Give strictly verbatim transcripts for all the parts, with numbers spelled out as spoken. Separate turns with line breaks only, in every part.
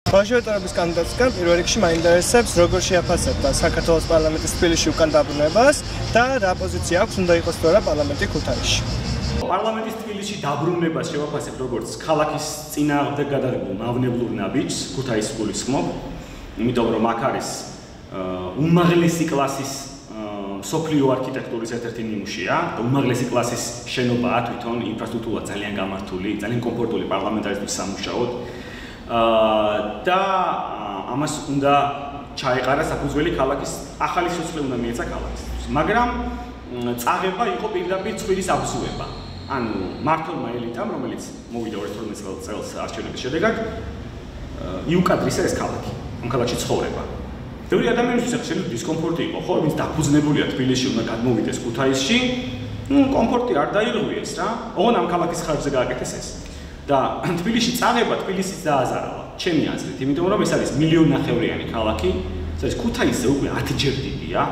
ბავშვების კანდიდატისგან პირველ რიგში მაინტერესებს როგორ შეაფასებდა საქართველოს პარლამენტის თბილისში უკან დაბრუნებას და რა პოზიცია აქვს უნდა იყოს თუ არა პარლამენტი ქუთაისში.
პარლამენტის თბილისში დაბრუნებას შევაფასებ როგორც ქალაქის წინააღმდეგ გადაღებულ მავნებლურ ნაბიჯს ქუთაისს გულისხმობ, იმიტომ რომ აქ არის უმაღლესი კლასის სოფლიო არქიტექტურის ერთ-ერთი ნიმუშია და უმაღლესი კლასის შენობაა თვითონ ინფრასტრუქტურა ძალიან გამართული, ძალიან კომფორტული პარლამენტარისთვის სამუშაოდ და ამას უნდა ჩაეყარა საფუძველი ქალაქის ახალი სიცოცხლე უნდა მიეცა ქალაქისთვის. მაგრამ წაღება იყო პირდაპირ ცხვირის აბზუება. ანუ მართლმა ელიტამ, რომელიც მოვიდა ორი ათი ათორმეტ წელს არჩევნების შედეგად, იუკადრისა ეს ქალაქი, ამ ქალაქში ცხოვრება. ბევრი ადამიანისთვის ახლა დისკომფორტი იყო, ხო, ვინც დაფუძნებულია თბილისში უნდა გადმოვიდეს ქუთაისში, ნუ კომფორტი არ დაირღვიეს რა. ოღონდ ამ ქალაქის ხარჯზე გააკეთეს ეს. და თბილისში წაღება თბილისის დააზარალა, ჩემი აზრით, იმიტომ რომ ეს არის მილიონნახევრიანი ქალაქი, ეს ქუთაისზე უკვე ათჯერ დიდია.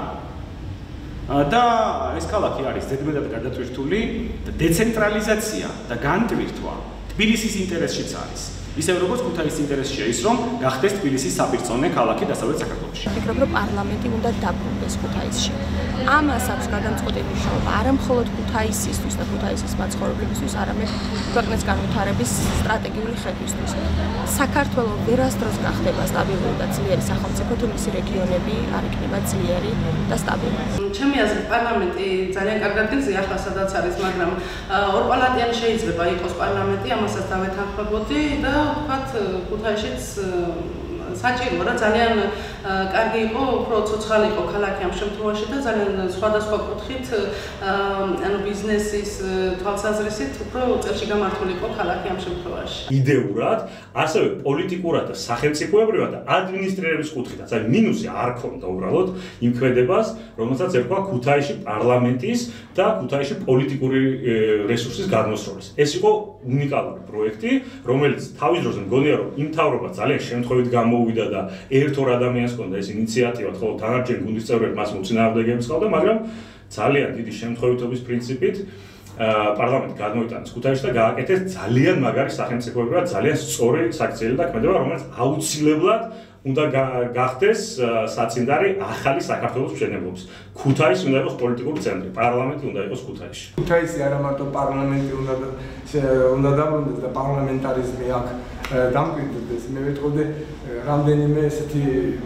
და ეს ქალაქი არის ზედმეტად გადატვირთული და დეცენტრალიზაცია და განტვირთვა თბილისის ინტერესშიც არის. ისევ როგორც ქუთაისის ინტერესშია ის, რომ გახდეს თბილისის საპირწონე ქალაქი დასავლეთ საქართველოში.
ვფიქრობ, რომ პარლამენტი უნდა დაბრუნდეს ქუთაისში. ამას აქვს გადამწყვეტი მნიშვნელობა არა მხოლოდ ქუთაისისთვის და ქუთაისის მაცხოვრებლებისთვის, არამედ ქვეყნის განვითარების სტრატეგიული ხედვისთვის. საქართველოს ვერასდროს გახდება სტაბილური და ძლიერი სახელმწიფო, თუ მისი რეგიონები არ იქნება ძლიერი და სტაბილური.
ჩემი აზრით, პარლამენტი ძალიან კარგად გზია ახლა სადაც არის, მაგრამ ორპალატიანი შეიძლება იყოს პარლამენტი, ამასაც დავეთანხმებოდი და ვთქვათ, ქუთაისშიც საჭიროა რა ძალიან კარგი იყო, უფრო ცოცხალი იყო ქალაქი ამ შემთხვევაში და ძალიან სხვადასხვა კუთხით, ანუ ბიზნესის თვალსაზრისით უფრო წელში გამართული იყო ქალაქი ამ შემთხვევაში.
იდეურად, ასევე პოლიტიკურად და სახელმწიფოებრივად და ადმინისტრირების კუთხითაც, აი მინუსი არ ქონდა უბრალოდ იმ ქმედებას, რომელსაც ერქვა ქუთაისში პარლამენტის და ქუთაისში პოლიტიკური რესურსის გადმოსროლის. ეს იყო უნიკალური პროექტი, რომელიც თავის დროზე მგონია რომ იმ მთავრობა ძალიან შემთხვევით გამოვიდა და ერთ ორ ადამიანს ჰქონდა ეს ინიციატივა, ხოლო თანარჩენ გუნდის წევრები მას მოწინააღმდეგეებს ჰყავდა, მაგრამ ძალიან დიდი შემთხვევითობის პრინციპით პარლამენტი გადმოიტანეს ქუთაისში და გააკეთეს ძალიან მაგარი სახელმწიფოებრივად ძალიან სწორი საქციელი და ქმედება, რომელიც აუცილებლად უნდა გახდეს საწინდარი ახალი საქართველოს მშენებლობის. ქუთაისი უნდა იყოს პოლიტიკური ცენტრი, პარლამენტი უნდა იყოს ქუთაისში.
ქუთაისი არა მარტო პარლამენტი უნდა უნდა დაბრუნდეს და პარლამენტარიზმი აქ დამკვიდრდეს. მე ვეთქვი რამდენიმე ესეთი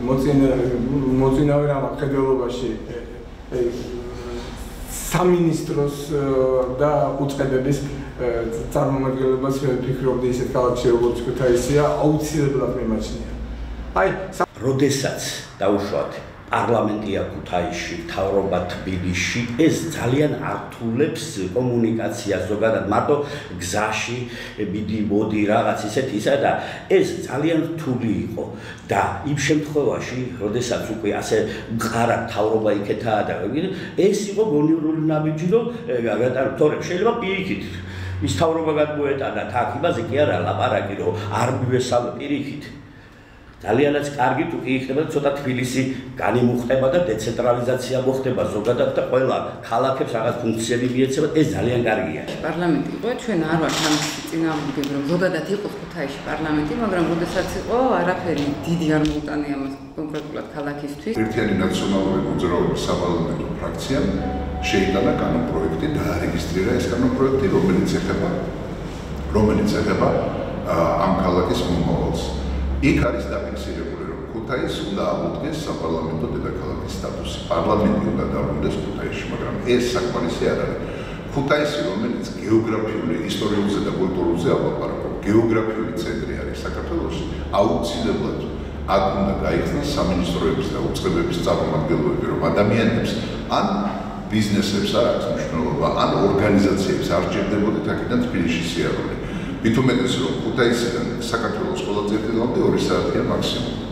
მოწინავე რამ ხედველობაში სამინისტროს და უწყებების წარმომადგენლობას ვფიქრობდი ისეთ ქალაქში როგორც ქუთაისია აუცილებლად მიმაჩნია. აი,
როდესაც დაუშვათ პარლამენტია ქუთაისში, მთავრობა თბილისში, ეს ძალიან ართულებს კომუნიკაციას ზოგადად მარტო გზაში მიდი მოდი რაღაც ისეთი ისა და ეს ძალიან რთული იყო და იმ შემთხვევაში, როდესაც უკვე ასე მყარად მთავრობა იქეთაა და ეს იყო გონივრული ნაბიჯი, რომ თორემ შეიძლება პირიქით ის მთავრობა გადმოეტანა აქ იმაზე კი არა ლაპარაკი, რომ არ მივესალმე პირიქით. ძალიანაც კარგი თუ კი იქნება ცოტა თბილისი განიმუხტება და დეცენტრალიზაცია მოხდება ზოგადად და ყველა ქალაქებს რაღაც ფუნქციები მიეცემა, ეს ძალიან კარგია.
პარლამენტი იყო, ჩვენ არ ვართ ამის წინააღმდეგ, რომ ზოგადად იყოს ქუთაისში პარლამენტი, მაგრამ როდესაც იყო არაფერი დიდი არ მოუტანია მას კონკრეტულად ქალაქისთვის.
ერთიანი ნაციონალური მოძრაობის საპარლამენტო ფრაქციამ შეიტანა კანონპროექტი და არეგისტრირა ეს კანონპროექტი, რომელიც ეხება რომელიც ეხება ამ ქალაქის მომავალს. იქ არის დაფიქსირებული, რომ ქუთაისს უნდა აღუდგეს საპარლამენტო დედაქალაქის სტატუსი. პარლამენტი უნდა დაბრუნდეს ქუთაისში, მაგრამ ეს საკმარისი არ არის. ქუთაისი, რომელიც გეოგრაფიული, ისტორიულზე და კულტურულზე აბლაპარაკობ, გეოგრაფიული ცენტრი არის საქართველოში, აუცილებლად აქ უნდა გაიხსნას სამინისტროების და უწყებების წარმომადგენლები, რომ ადამიანებს ან ბიზნესებს არ აქვს მნიშვნელობა, ან ორგანიზაციებს არ ჭირდებოდეთ აქედან თბილისში სიარული. მით უმეტეს რომ ქუთაისიდან საქართველოს ყველა წერტილამდე ორი საათია მაქსიმუმ.